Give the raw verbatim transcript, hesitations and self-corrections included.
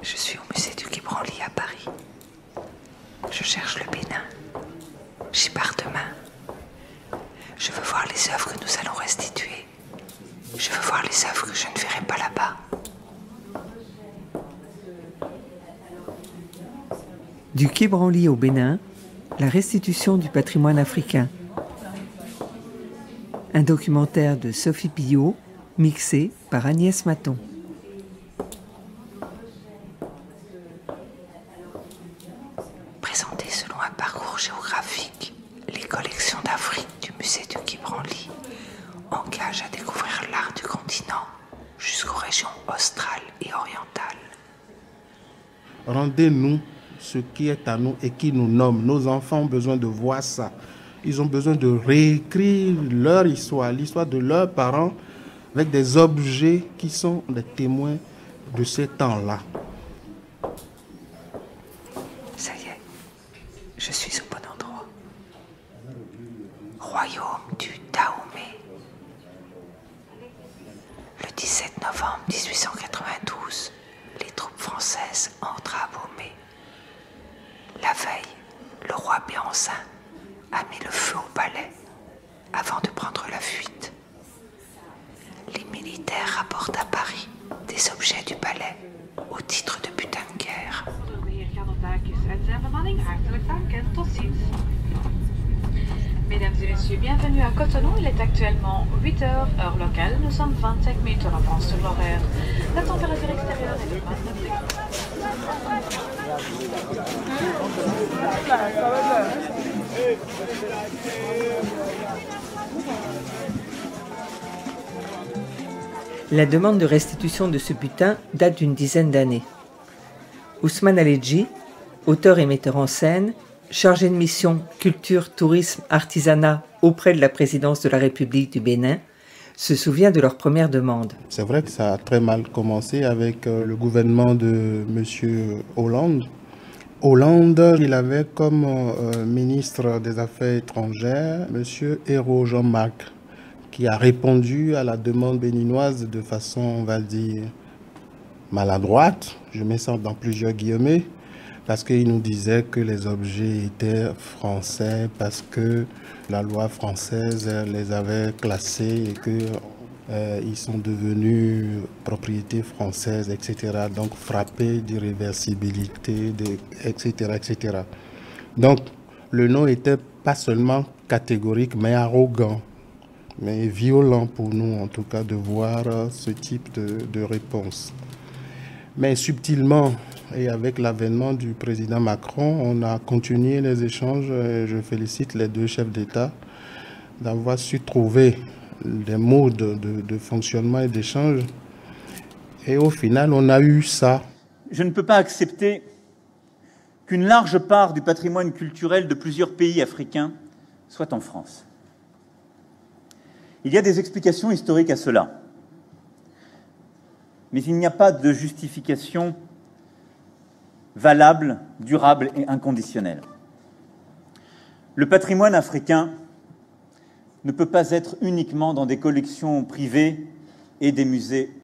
Je suis au musée du Quai Branly à Paris. Je cherche le Bénin. J'y pars demain. Je veux voir les œuvres que nous allons restituer. Je veux voir les œuvres que je ne verrai pas là-bas. Du Quai Branly au Bénin, la restitution du patrimoine africain. Un documentaire de Sophie Pillot, mixé par Agnès Maton. Présenté selon un parcours géographique, les collections d'Afrique du musée du Quai Branly engagent à découvrir l'art du continent jusqu'aux régions australes et orientales. Rendez-nous ce qui est à nous et qui nous nomme. Nos enfants ont besoin de voir ça. Ils ont besoin de réécrire leur histoire, l'histoire de leurs parents, avec des objets qui sont des témoins de ces temps-là. Ça y est, je suis au bon endroit. Royaume du Dahomey. Le dix-sept novembre mille huit cent quatre-vingt-douze, les troupes françaises entrent à Abomey. La veille, le roi Béhanzin a mis le feu au palais avant de prendre la fuite. Les militaires rapportent à Paris des objets du palais au titre de butin de guerre. Mesdames et messieurs, bienvenue à Cotonou. Il est actuellement huit heures, heure locale. Nous sommes vingt-cinq minutes en avance sur l'horaire. La température extérieure est de vingt-neuf degrés. La demande de restitution de ce butin date d'une dizaine d'années. Ousmane Aledji, auteur et metteur en scène, chargé de mission culture, tourisme, artisanat auprès de la présidence de la République du Bénin, se souvient de leur première demande. C'est vrai que ça a très mal commencé avec le gouvernement de M. Hollande. Hollande, il avait comme euh, ministre des Affaires étrangères M. Hérault Jean-Marc, qui a répondu à la demande béninoise de façon, on va dire, maladroite. Je mets ça dans plusieurs guillemets, parce qu'il nous disait que les objets étaient français, parce que la loi française les avait classés et qu'ils euh, sont devenus propriété française, et cetera. Donc frappés d'irréversibilité, de, et cetera, et cetera. Donc le nom était pas seulement catégorique, mais arrogant, mais violent pour nous en tout cas de voir ce type de, de réponse. Mais subtilement, et avec l'avènement du président Macron, on a continué les échanges. Et je félicite les deux chefs d'État d'avoir su trouver des modes de, de, de fonctionnement et d'échange. Et au final, on a eu ça. Je ne peux pas accepter qu'une large part du patrimoine culturel de plusieurs pays africains soit en France. Il y a des explications historiques à cela. Mais il n'y a pas de justification valable, durable et inconditionnelle. Le patrimoine africain ne peut pas être uniquement dans des collections privées et des musées